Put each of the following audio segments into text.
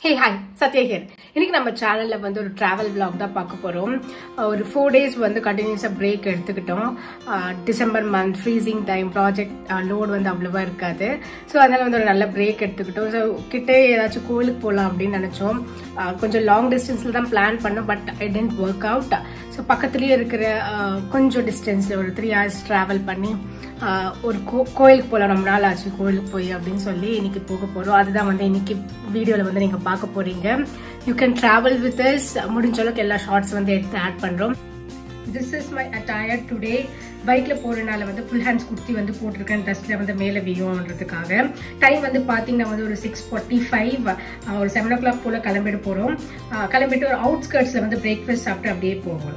Hey, hi, Satya here. இன்னைக்கு நம்ம சேனல்ல வந்து ஒரு travel vlog தான் பார்க்க போறோம். ஒரு 4 days வந்து கண்டினியூஸா பிரேக் எடுத்துக்கிட்டோம். December month freezing time project load வந்து அவ்வளவா இருக்காது. ஸோ அதனால வந்து ஒரு நல்ல பிரேக் எடுத்துக்கிட்டோம். ஸோ கிட்டே ஏதாச்சும் கோயிலுக்கு போகலாம் அப்படின்னு நினைச்சோம். கொஞ்சம் லாங் டிஸ்டன்ஸ்ல தான் பிளான் பண்ணோம், but it didn't work out. So பக்கத்துலயே இருக்கிற கொஞ்சம் டிஸ்டன்ஸ்ல ஒரு 3 hours டிராவல் பண்ணி ஒரு கோயிலுக்கு போகலாம், ரொம்ப நாள் ஆச்சு கோயிலுக்கு போய் அப்படின்னு சொல்லி இன்னைக்கு போக போறோம். அதுதான் வந்து இன்னைக்கு வீடியோல வந்து நீங்க பார்க்க போறீங்க. You can travel with us. முடிஞ்ச அளவுக்கு எல்லா ஷார்ட்ஸ் வந்து எடுத்து ஆட் பண்றோம். This is my attire today. பைக்ல போறதுனால வந்து ஃபுல் ஹேண்ட்ஸ் குர்த்தி வந்து போட்டிருக்கேன், டஸ்ட்ல வந்து மேல வியோன்றதுக்காக. டைம் வந்து பாத்தீங்கன்னா வந்து ஒரு 6:45, ஒரு 7 o'clock போல கிளம்பிட்டு போறோம். கிளம்பிட்டு ஒரு அவுட்ஸ்கர்ட்ஸ்ல வந்து பிரேக்ஃபாஸ்ட் சாப்பிட்டு அப்படியே போவோம்.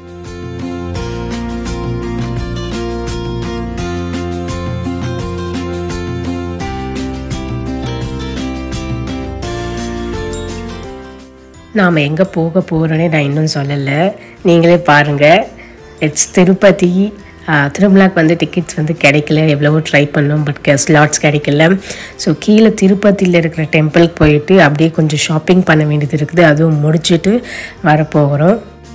நாம் எங்கே போக போகிறோன்னே நான் இன்னும் சொல்லலை, நீங்களே பாருங்கள். இட்ஸ் திருப்பதி. திருமலாக்கு வந்து டிக்கெட்ஸ் வந்து கிடைக்கல, எவ்வளவோ ட்ரை பண்ணோம், பட் ஸ்லாட்ஸ் கிடைக்கல. ஸோ கீழே திருப்பதியில் இருக்கிற டெம்பிளுக்கு போயிட்டு அப்படியே கொஞ்சம் ஷாப்பிங் பண்ண வேண்டியது இருக்குது, அதுவும் முடிச்சுட்டு வரப்போகிறோம்.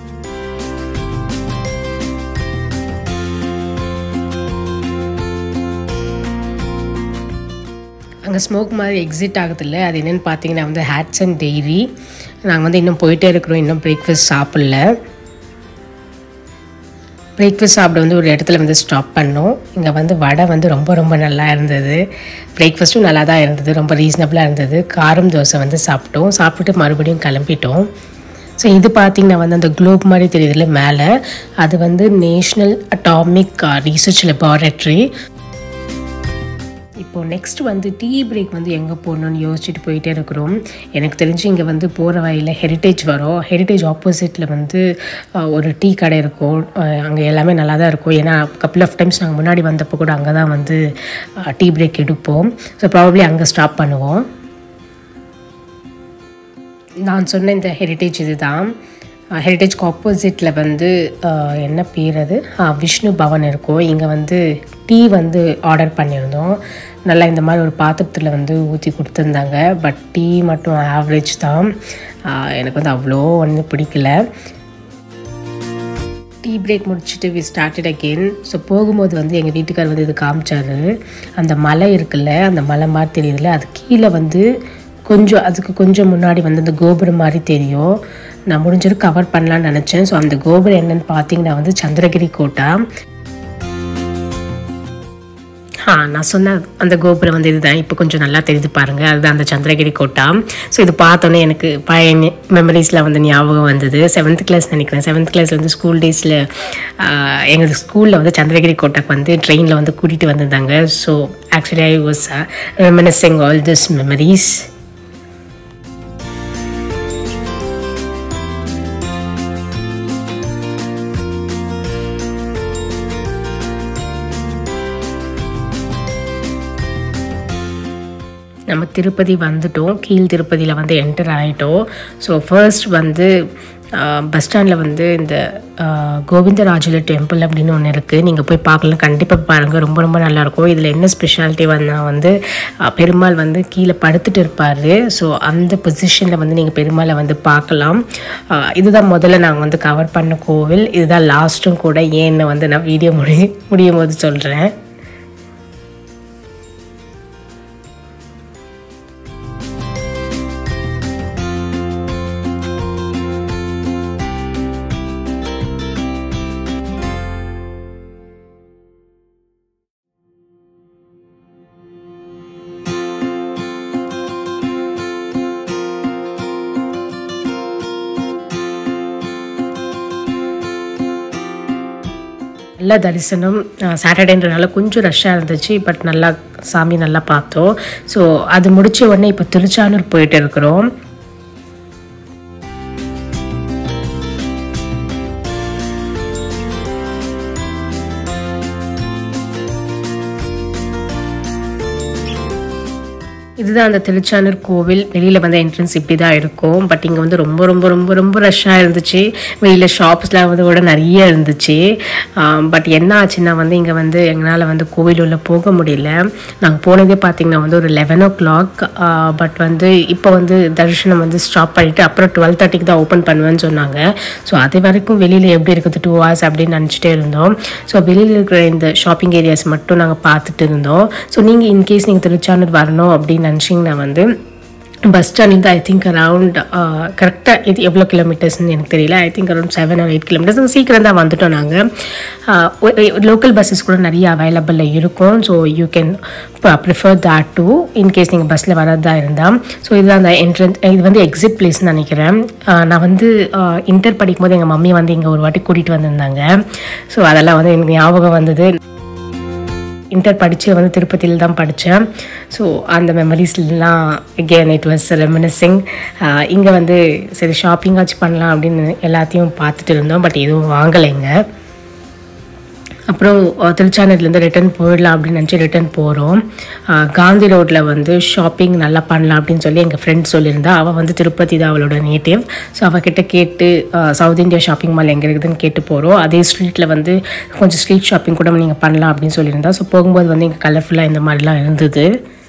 அங்கே ஸ்மோக் மாதிரி எக்ஸிட் ஆகுதில்ல, அது என்னென்னு பார்த்தீங்கன்னா வந்து ஹேட்ஸ் அண்ட் டெய்ரி. நாங்கள் வந்து இன்னும் போயிட்டே இருக்கிறோம், இன்னும் பிரேக்ஃபாஸ்ட் சாப்பிடல. பிரேக்ஃபாஸ்ட் சாப்பிட வந்து ஒரு இடத்துல வந்து ஸ்டாப் பண்ணோம். இங்கே வந்து வடை வந்து ரொம்ப ரொம்ப நல்லா இருந்தது. பிரேக்ஃபாஸ்ட்டும் நல்லா தான் இருந்தது, ரொம்ப ரீசனபிளாக இருந்தது. காரம் தோசை வந்து சாப்பிட்டோம். சாப்பிட்டுட்டு மறுபடியும் கிளம்பிட்டோம். ஸோ இது பார்த்திங்கன்னா வந்து அந்த குளோப் மாதிரி தெரியுதுல மேலே, அது வந்து நேஷ்னல் அட்டாமிக் ரிசர்ச் லெபார்ட்டரி. இப்போது நெக்ஸ்ட் வந்து டீ பிரேக் வந்து எங்கே போகணுன்னு யோசிச்சுட்டு போயிட்டே இருக்கிறோம். எனக்கு தெரிஞ்சு இங்கே வந்து போகிற வழியில் ஹெரிட்டேஜ் வரும். ஹெரிட்டேஜ் ஆப்போசிட்டில் வந்து ஒரு டீ கடை இருக்கும். அங்கே எல்லாமே நல்லா தான் இருக்கும். ஏன்னா கப்புள் ஆஃப் டைம்ஸ் நாங்கள் முன்னாடி வந்தப்போ கூட அங்கே தான் வந்து டீ பிரேக் எடுப்போம். ஸோ ப்ராபப்ளி அங்கே ஸ்டாப் பண்ணுவோம். நான் சொன்ன இந்த ஹெரிட்டேஜ் இது தான். ஹெரிட்டேஜ்க்கு ஆப்போசிட்டில் வந்து என்ன பேர் அது, விஷ்ணு பவன் இருக்கும். இங்கே வந்து டீ வந்து ஆர்டர் பண்ணியிருந்தோம். நல்லா இந்த மாதிரி ஒரு பாத்திரத்தில் வந்து ஊற்றி கொடுத்துருந்தாங்க. பட் டீ மட்டும் ஆவரேஜ் தான், எனக்கு வந்து அவ்வளோ வந்து பிடிக்கல. டீ பிரேக் முடிச்சுட்டு வி ஸ்டார்டட் அகெயின். ஸோ போகும்போது வந்து எங்கள் வீட்டுக்கார் வந்து இது காமிச்சார். அந்த மலை இருக்குல்ல, அந்த மலை மாதிரி தெரியுதுல்ல, அது கீழே வந்து அதுக்கு கொஞ்சம் முன்னாடி வந்து அந்த கோபுரம் மாதிரி தெரியும். நான் முடிஞ்சது கவர் பண்ணலான்னு நினச்சேன். ஸோ அந்த கோபுரம் என்னென்னு பார்த்தீங்கன்னா வந்து சந்திரகிரி கோட்டா. நான் சொன்ன அந்த கோபுரம் வந்து இதுதான். இப்போ கொஞ்சம் நல்லா தெரியுது பாருங்கள், அதுதான் அந்த சந்திரகிரி கோட்டா. ஸோ இது பார்த்தோன்னே எனக்கு பழைய மெமரிஸில் வந்து ஞாபகம் வந்தது. 7th கிளாஸ் நினைக்கிறேன். 7th கிளாஸ் வந்து ஸ்கூல் டேஸில் எங்கள் ஸ்கூலில் வந்து சந்திரகிரி கோட்டாக்கு வந்து ட்ரெயினில் வந்து கூட்டிகிட்டு வந்திருந்தாங்க. So actually I was reminiscing all this memories. நம்ம திருப்பதி வந்துட்டோம். கீழ் திருப்பதியில் வந்து என்டர் ஆகிட்டோம். ஸோ ஃபர்ஸ்ட் வந்து பஸ் ஸ்டாண்டில் வந்து இந்த கோவிந்தராஜுல டெம்பிள் அப்படின்னு ஒன்று இருக்குது. நீங்கள் போய் பார்க்கலாம், கண்டிப்பாக பாருங்கள், ரொம்ப ரொம்ப நல்லாயிருக்கும். இதில் என்ன ஸ்பெஷாலிட்டி வந்து பெருமாள் வந்து கீழே படுத்துட்டு இருப்பார். ஸோ அந்த பொசிஷனில் வந்து நீங்கள் பெருமாளை வந்து பார்க்கலாம். இதுதான் முதல்ல நாங்கள் வந்து கவர் பண்ண கோவில். இதுதான் லாஸ்ட்டும் கூட. ஏன்னு வந்து நான் வீடியோ முடியும் போது சொல்கிறேன். நல்ல தரிசனம். சாட்டர்டேன்றனால கொஞ்சம் ரஷ்ஷாக இருந்துச்சு, பட் நல்லா சாமி நல்லா பார்த்தோம். ஸோ அது முடித்த உடனே இப்போ திருச்சானூர் போயிட்டு இருக்கிறோம். இதுதான் அந்த திருச்சானூர் கோவில். வெளியில் வந்து என்ட்ரன்ஸ் இப்படி தான் இருக்கும். பட் இங்கே வந்து ரொம்ப ரொம்ப ரொம்ப ரொம்ப ரஷ்ஷாக இருந்துச்சு. வெளியில் ஷாப்ஸ்லாம் வந்து கூட நிறைய இருந்துச்சு. பட் என்ன ஆச்சுன்னா வந்து இங்கே வந்து எங்களால் வந்து கோவில் உள்ள போக முடியல. நாங்கள் போனதே பார்த்திங்கன்னா வந்து ஒரு 11 o'clock. பட் வந்து இப்போ வந்து தரிசனம் வந்து ஸ்டாப் பண்ணிவிட்டு அப்புறம் 12:30 தான் ஓப்பன் பண்ணுவேன்னு சொன்னாங்க. ஸோ அது வரைக்கும் வெளியில் எப்படி இருக்குது 2 hours அப்படின்னு நினச்சிட்டே இருந்தோம். ஸோ வெளியில் இருக்கிற இந்த ஷாப்பிங் ஏரியாஸ் மட்டும் நாங்கள் பார்த்துட்டு இருந்தோம். ஸோ நீங்கள் இன்கேஸ் நீங்கள் திருச்சானூர் வரணும் அப்படின்னு நினச்சிங்கன்னா வந்து பஸ் ஸ்டாண்ட்லேருந்து ஐ திங்க் அரவுண்ட் கரெக்டாக இது எவ்வளோ கிலோமீட்டர்ஸ்ன்னு எனக்கு தெரியல. I think around 7 or 8 kilometers. சீக்கிரம் தான் வந்துட்டோம் நாங்கள். லோக்கல் பஸ்ஸஸ் கூட நிறைய அவைலபிளில் இருக்கும். So you can prefer that too in case நீங்கள் பஸ்ஸில் வரதா இருந்தால். ஸோ இதுதான் அந்த என்ட்ரன்ஸ். இது வந்து எக்ஸிட் பிளேஸ்ன்னு நினைக்கிறேன். நான் வந்து இன்டர் படிக்கும்போது எங்கள் மம்மி வந்து இங்கே ஒரு வாட்டி கூட்டிகிட்டு வந்திருந்தாங்க. ஸோ அதெல்லாம் வந்து எனக்கு ஞாபகம் வந்தது. இன்டர் படித்து வந்து திருப்பதியில் தான் படித்தேன். ஸோ அந்த மெமரிஸ்லாம் அகெயின் இட் வாஸ் ரெமினிசிங். இங்கே வந்து சரி ஷாப்பிங்காச்சும் பண்ணலாம் அப்படின்னு எல்லாத்தையும் பார்த்துட்டு இருந்தோம். பட் எதுவும் வாங்கலைங்க. அப்புறம் திருச்சானூர்லேருந்து ரிட்டன் போயிடலாம் அப்படின்னு நினச்சி ரிட்டன் போகிறோம். காந்தி ரோட்டில் வந்து ஷாப்பிங் நல்லா பண்ணலாம் அப்படின்னு சொல்லி எங்கள் ஃப்ரெண்ட் சொல்லியிருந்தா. அவள் வந்து திருப்பதி தான் அவளோட நேட்டிவ். ஸோ அவகிட்ட கேட்டு சவுத் இந்தியா ஷாப்பிங் மால் எங்கே இருக்குதுன்னு கேட்டு போகிறோம். அதே ஸ்ட்ரீட்டில் வந்து கொஞ்சம் ஸ்ட்ரீட் ஷாப்பிங் கூட நீங்கள் பண்ணலாம் அப்படின்னு சொல்லியிருந்தா. ஸோ போகும்போது வந்து இங்கே கலர்ஃபுல்லாக இந்த மாதிரிலாம் இருந்தது.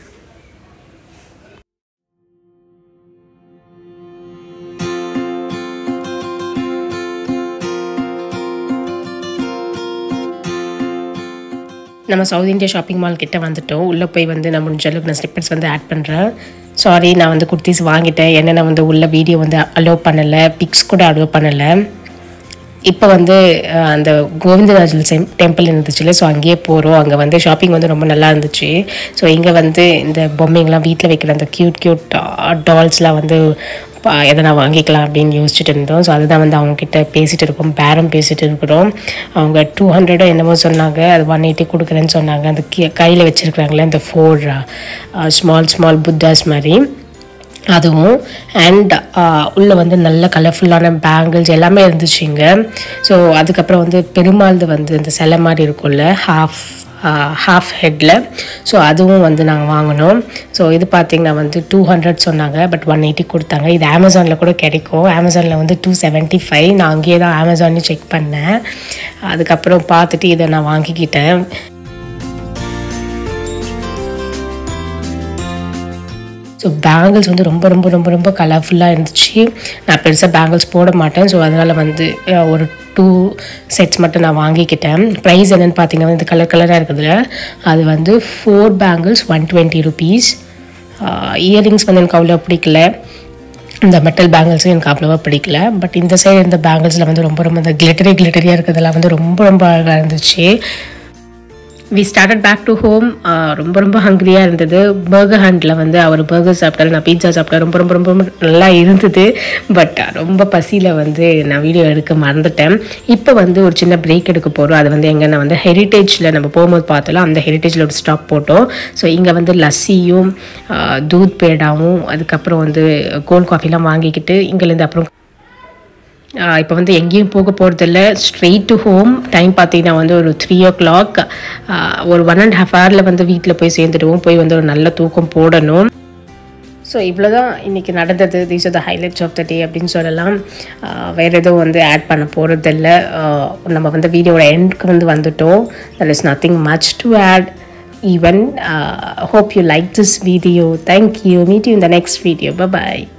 நம்ம சவுத் இந்தியா ஷாப்பிங் மால் கிட்டே வந்துட்டோம். உள்ளே போய் வந்து நான் முடிஞ்ச அளவுக்கு நான் ஸ்லிப்பர்ஸ் வந்து ஆட் பண்ணுறேன். சாரி, நான் வந்து குர்த்திஸ் வாங்கிட்டேன். என்னென்ன வந்து உள்ள வீடியோ வந்து அலோவ் பண்ணலை, பிக்ஸ் கூட அலோவ் பண்ணலை. இப்போ வந்து அந்த கோவிந்தராஜல் டெம்பிள் இருந்துச்சுல்ல, ஸோ அங்கேயே போகிறோம். அங்கே வந்து ஷாப்பிங் வந்து ரொம்ப நல்லா இருந்துச்சு. ஸோ இங்கே வந்து இந்த பொம்மைங்கள்லாம் வீட்டில் வைக்கிற அந்த க்யூட் டால்ஸ்லாம் வந்து எதனா வாங்கிக்கலாம் அப்படின்னு யோசிச்சுட்டு இருந்தோம். ஸோ அதுதான் வந்து அவங்கக்கிட்ட பேசிகிட்டு இருக்கோம், பேரம் பேசிகிட்டு இருக்கிறோம். அவங்க 200 என்னமோ சொன்னாங்க, அது 180 கொடுக்குறேன்னு சொன்னாங்க. அந்த கையில் வச்சுருக்குறாங்களே இந்த 4 ஸ்மால் புத்தாஸ் மாதிரி அதுவும். அண்ட் உள்ளே வந்து நல்ல கலர்ஃபுல்லான பேங்கிள்ஸ் எல்லாமே இருந்துச்சுங்க. ஸோ அதுக்கப்புறம் வந்து பெருமாள்து வந்து இந்த சிலை மாதிரி இருக்கும்ல ஹாஃப் ஹெட்டில். ஸோ அதுவும் வந்து நாங்கள் வாங்கினோம். ஸோ இது பார்த்திங்கன்னா வந்து 200 சொன்னாங்க. பட் 180 கொடுத்தாங்க. இது அமேசானில் கூட கிடைக்கும். அமேசானில் வந்து 275. நான் அங்கேயே தான் அமேசான்லேயும் செக் பண்ணேன். அதுக்கப்புறம் பார்த்துட்டு இதை நான் வாங்கிக்கிட்டேன். ஸோ பேங்கிள்ஸ் வந்து ரொம்ப ரொம்ப ரொம்ப ரொம்ப கலர்ஃபுல்லாக இருந்துச்சு. நான் பெருசாக பேங்கிள்ஸ் போட மாட்டேன். ஸோ அதனால் வந்து ஒரு 2 sets மட்டும் நான் வாங்கிக்கிட்டேன். ப்ரைஸ் என்னென்னு பார்த்தீங்கன்னா இந்த கலராக இருக்குதுல, அது வந்து 4 பேங்கிள்ஸ் 120 rupees. இயரிங்ஸ் வந்து எனக்கு அவ்வளோ பிடிக்கல. இந்த மெட்டல் பேங்கிள்ஸும் எனக்கு அவ்வளோவா பிடிக்கல. பட் இந்த சைடு இந்த பேங்கிள்ஸில் வந்து ரொம்ப ரொம்ப இந்த கிளிட்டரியாக இருக்கிறதெல்லாம் வந்து ரொம்ப ரொம்ப அழகாக இருந்துச்சு. We started back to home. ரொம்ப ரொம்ப ஹங்க்ரியாக இருந்தது. பர்கர் ஹண்டில் வந்து அவர் பர்கர் சாப்பிட்டாரு, நான் பீட்சா சாப்பிட்டேன். ரொம்ப ரொம்ப ரொம்ப நல்லா இருந்தது. பட் ரொம்ப பசியில் வந்து நான் வீடியோ எடுக்க மறந்துட்டேன். இப்போ வந்து ஒரு சின்ன பிரேக் எடுக்க போகிறோம். அது வந்து எங்கன்னா வந்து ஹெரிட்டேஜில் நம்ம போகும்போது பார்த்தோம், அந்த ஹெரிட்டேஜில் ஒரு ஸ்டாப் போட்டோம். ஸோ இங்கே வந்து லஸ்ஸியும் தூத் பேடாவும் அதுக்கப்புறம் வந்து கோல்ட் காஃபிலாம் வாங்கிக்கிட்டு இங்கேருந்து அப்புறம் இப்போ வந்து எங்கேயும் போக போகிறதில்ல, ஸ்ட்ரெயிட் டு ஹோம். டைம் பார்த்தீங்கன்னா வந்து ஒரு 3 o'clock. ஒரு 1.5 hour வந்து வீட்டில் போய் சேர்ந்துடுவோம். போய் வந்து ஒரு நல்ல தூக்கம் போடணும். ஸோ இவ்வளோ தான் இன்றைக்கி நடந்தது. These are the highlights of the day அப்படின்னு சொல்லலாம். வேறு எதுவும் வந்து ஆட் பண்ண போகிறதில்ல. நம்ம வந்து வீடியோட எண்டுக்கு வந்து வந்துட்டோம். there is nothing much to add even. Hope you like this video. Thank you. Meet you in the next video. Bye bye.